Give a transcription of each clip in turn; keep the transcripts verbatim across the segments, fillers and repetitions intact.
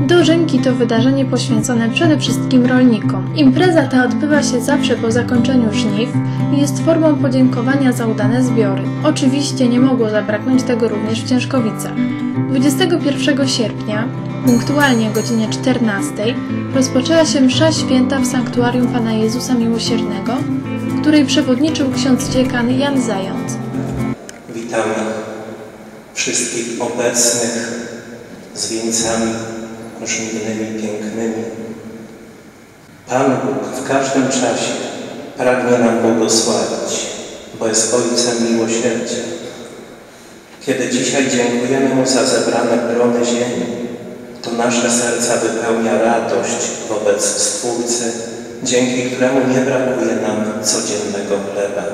Dożynki to wydarzenie poświęcone przede wszystkim rolnikom. Impreza ta odbywa się zawsze po zakończeniu żniw i jest formą podziękowania za udane zbiory. Oczywiście nie mogło zabraknąć tego również w Ciężkowicach. dwudziestego pierwszego sierpnia, punktualnie o godzinie czternastej, rozpoczęła się msza święta w sanktuarium Pana Jezusa Miłosiernego, której przewodniczył ksiądz dziekan Jan Zając. Witamy wszystkich obecnych z wieńcami żniwnymi pięknymi. Pan Bóg w każdym czasie pragnie nam błogosławić, bo jest Ojcem miłosierdzia. Kiedy dzisiaj dziękujemy Mu za zebrane plony ziemi, to nasze serca wypełnia radość wobec Stwórcy, dzięki któremu nie brakuje nam codziennego chleba.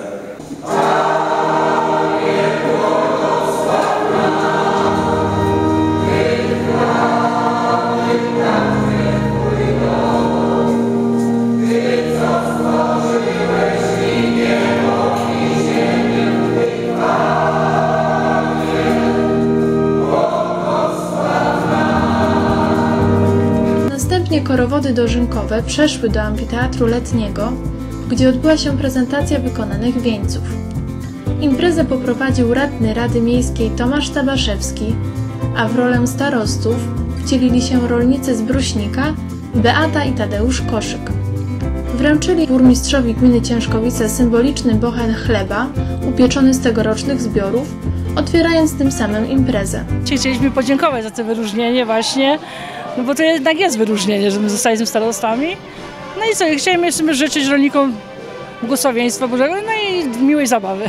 Następnie korowody dożynkowe przeszły do amfiteatru letniego, gdzie odbyła się prezentacja wykonanych wieńców. Imprezę poprowadził radny Rady Miejskiej Tomasz Tabaszewski, a w rolę starostów wcielili się rolnicy z Bruśnika, Beata i Tadeusz Koszyk. Wręczyli burmistrzowi gminy Ciężkowice symboliczny bochen chleba upieczony z tegorocznych zbiorów, otwierając tym samym imprezę. Chcieliśmy podziękować za to wyróżnienie właśnie, no bo to jednak jest wyróżnienie, że my zostaliśmy starostami. No i co, chcieliśmy jeszcze życzyć rolnikom błogosławieństwa Bożego, no i miłej zabawy.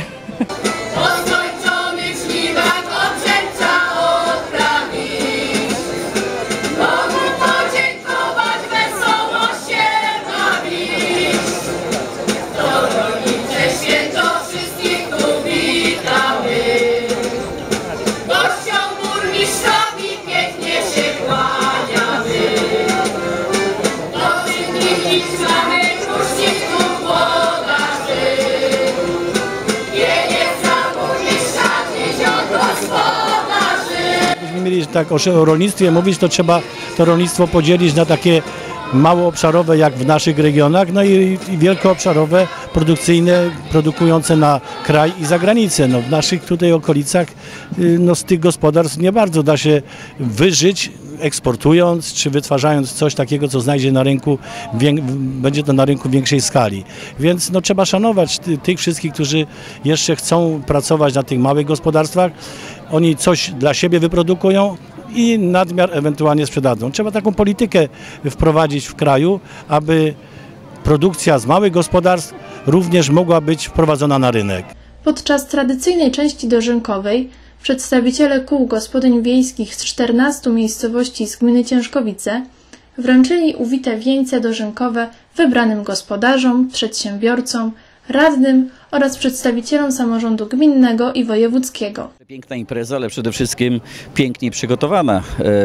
Mieli tak o rolnictwie mówić, to trzeba to rolnictwo podzielić na takie małoobszarowe jak w naszych regionach, no i, i wielkoobszarowe, produkcyjne, produkujące na kraj i za granicę. No, w naszych tutaj okolicach no, z tych gospodarstw nie bardzo da się wyżyć, eksportując czy wytwarzając coś takiego, co znajdzie na rynku, będzie to na rynku większej skali. Więc no, trzeba szanować ty, tych wszystkich, którzy jeszcze chcą pracować na tych małych gospodarstwach. Oni coś dla siebie wyprodukują i nadmiar ewentualnie sprzedadzą. Trzeba taką politykę wprowadzić w kraju, aby produkcja z małych gospodarstw również mogła być wprowadzona na rynek. Podczas tradycyjnej części dożynkowej przedstawiciele kół gospodyń wiejskich z czternastu miejscowości z gminy Ciężkowice wręczyli uwite wieńce dożynkowe wybranym gospodarzom, przedsiębiorcom, radnym oraz przedstawicielom samorządu gminnego i wojewódzkiego. Piękna impreza, ale przede wszystkim pięknie przygotowana.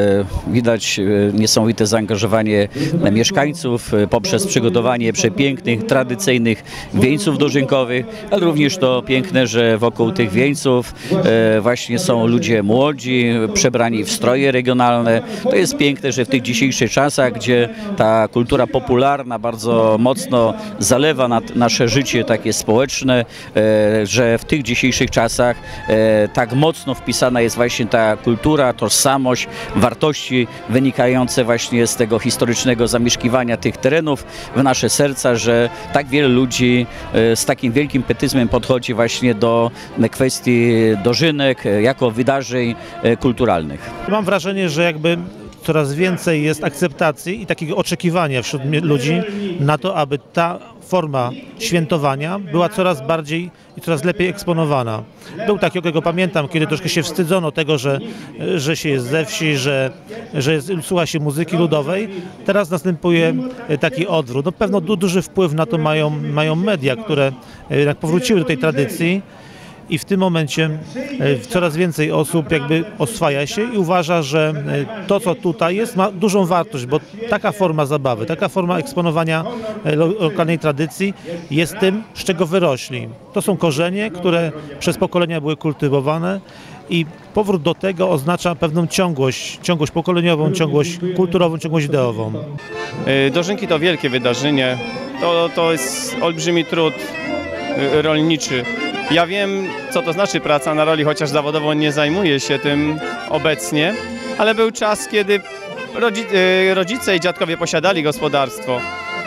Widać niesamowite zaangażowanie mieszkańców poprzez przygotowanie przepięknych, tradycyjnych wieńców dożynkowych, ale również to piękne, że wokół tych wieńców właśnie są ludzie młodzi, przebrani w stroje regionalne. To jest piękne, że w tych dzisiejszych czasach, gdzie ta kultura popularna bardzo mocno zalewa nasze życie takie społeczne, że w tych dzisiejszych czasach tak mocno wpisana jest właśnie ta kultura, tożsamość, wartości wynikające właśnie z tego historycznego zamieszkiwania tych terenów w nasze serca, że tak wiele ludzi z takim wielkim pietyzmem podchodzi właśnie do kwestii dożynek jako wydarzeń kulturalnych. Mam wrażenie, że jakby coraz więcej jest akceptacji i takiego oczekiwania wśród ludzi na to, aby ta forma świętowania była coraz bardziej i coraz lepiej eksponowana. Był taki, jakiego pamiętam, kiedy troszkę się wstydzono tego, że, że się jest ze wsi, że, że jest, słucha się muzyki ludowej. Teraz następuje taki odwrót. No, pewno du, duży wpływ na to mają, mają media, które jak powróciły do tej tradycji. i w tym momencie coraz więcej osób jakby oswaja się i uważa, że to, co tutaj jest, ma dużą wartość, bo taka forma zabawy, taka forma eksponowania lokalnej tradycji jest tym, z czego wyrośli. To są korzenie, które przez pokolenia były kultywowane i powrót do tego oznacza pewną ciągłość, ciągłość pokoleniową, ciągłość kulturową, ciągłość ideową. Dożynki to wielkie wydarzenie, to, to jest olbrzymi trud rolniczy. Ja wiem, co to znaczy praca na roli, chociaż zawodowo nie zajmuję się tym obecnie, ale był czas, kiedy rodzice i dziadkowie posiadali gospodarstwo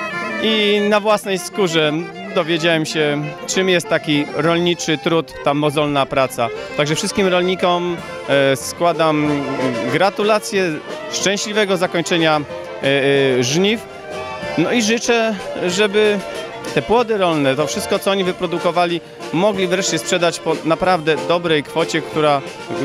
i na własnej skórze dowiedziałem się, czym jest taki rolniczy trud, ta mozolna praca. Także wszystkim rolnikom składam gratulacje, szczęśliwego zakończenia żniw, no i życzę, żeby te płody rolne, to wszystko, co oni wyprodukowali, mogli wreszcie sprzedać po naprawdę dobrej kwocie, która,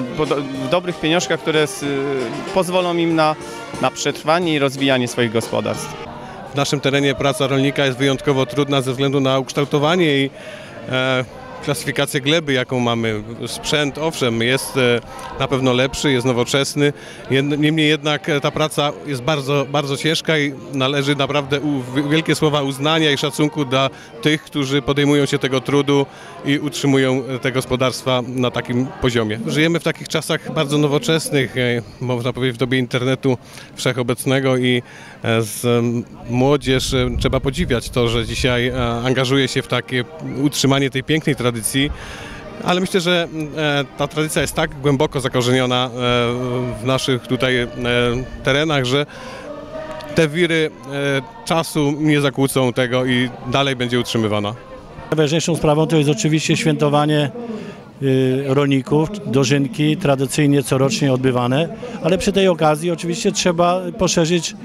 w dobrych pieniążkach, które pozwolą im na, na przetrwanie i rozwijanie swoich gospodarstw. W naszym terenie praca rolnika jest wyjątkowo trudna ze względu na ukształtowanie i e, klasyfikację gleby, jaką mamy. Sprzęt, owszem, jest e, na pewno lepszy, jest nowoczesny, Jed, niemniej jednak ta praca jest bardzo, bardzo ciężka i należy naprawdę u, wielkie słowa uznania i szacunku dla tych, którzy podejmują się tego trudu i utrzymują te gospodarstwa na takim poziomie. Żyjemy w takich czasach bardzo nowoczesnych, e, można powiedzieć w dobie internetu wszechobecnego i e, z, e, młodzież e, trzeba podziwiać to, że dzisiaj e, angażuje się w takie utrzymanie tej pięknej tradycji. Ale myślę, że ta tradycja jest tak głęboko zakorzeniona w naszych tutaj terenach, że te wiry czasu nie zakłócą tego i dalej będzie utrzymywana. Najważniejszą sprawą to jest oczywiście świętowanie rolników, dożynki tradycyjnie corocznie odbywane, ale przy tej okazji oczywiście trzeba poszerzyć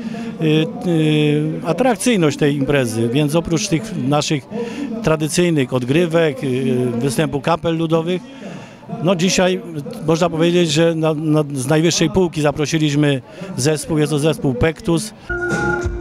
atrakcyjność tej imprezy, więc oprócz tych naszych tradycyjnych odgrywek, występu kapel ludowych, no dzisiaj można powiedzieć, że na, na, z najwyższej półki zaprosiliśmy zespół, jest to zespół Pektus.